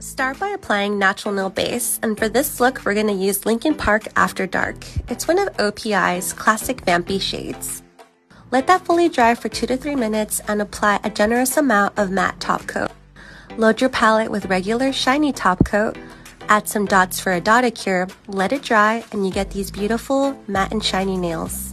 Start by applying natural nail base, and for this look, we're going to use Linkin Park After Dark. It's one of OPI's classic vampy shades. Let that fully dry for 2 to 3 minutes and apply a generous amount of matte top coat. Load your palette with regular shiny top coat, add some dots for a dotted cure, let it dry, and you get these beautiful matte and shiny nails.